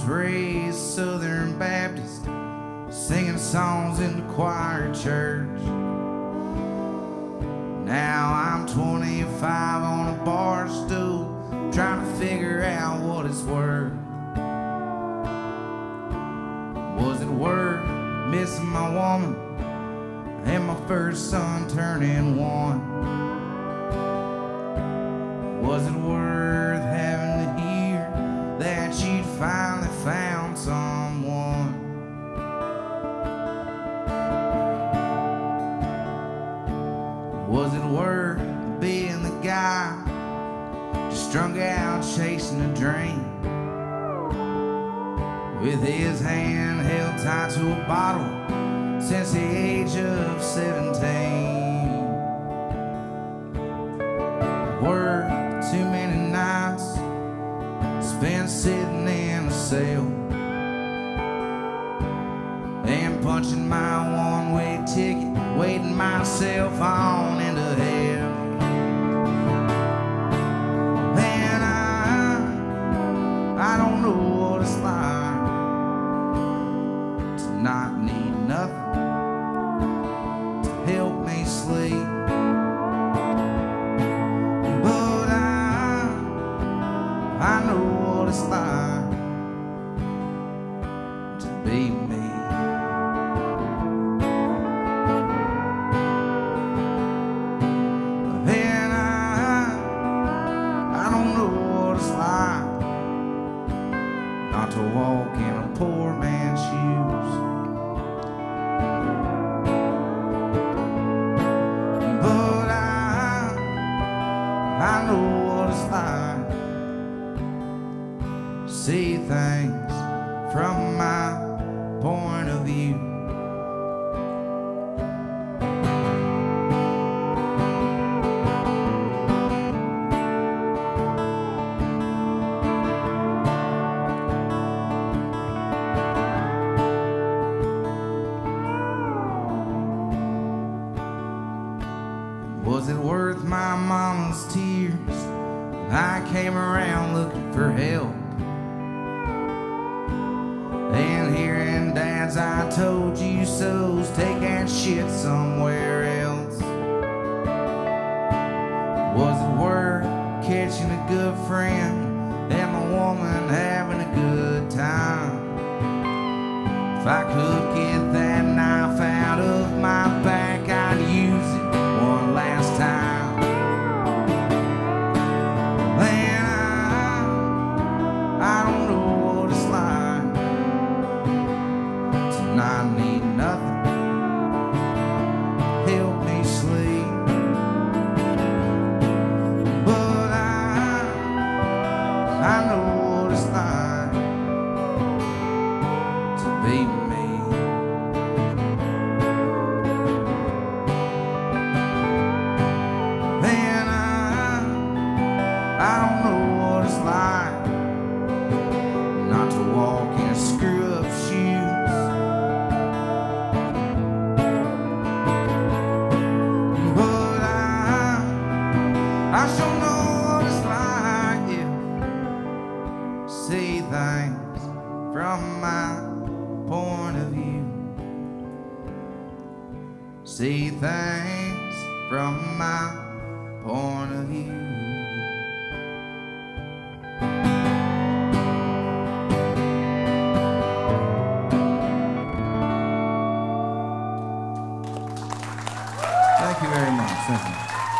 raised Southern Baptist, singing songs in the choir church. Now I'm 25 on a bar stool, trying to figure out what it's worth. Was it worth missing my woman and my first son turning 1? Was it worth having to hear that she'd finally found someone? Was it worth being the guy just strung out chasing a dream, with his hand held tight to a bottle since the age of 17? Worth too many nights spent sitting in a cell and punching my one-way ticket, waiting myself on into hell. And I don't know what it's like to not need nothing to help me sleep. I know what it's like to be me. And I don't know what it's like not to walk in a poor man's shoes. But I know what it's like see things from my point of view. Was it worth my mama's tears? I came around looking for help, and hearing Dad's "I told you so's" take that shit somewhere else. Was it worth catching a good friend and my woman having a good time? If I could get that knife out of my back, I'd use it one last time. And I don't know what it's like to not need nothing help me sleep. But I know what it's like to be me. And I don't know what it's like not to walk in screw-up shoes. But I sure know what it's like, yeah. See things from my point of view. See things from my point of view. Thank you very much. Thank you.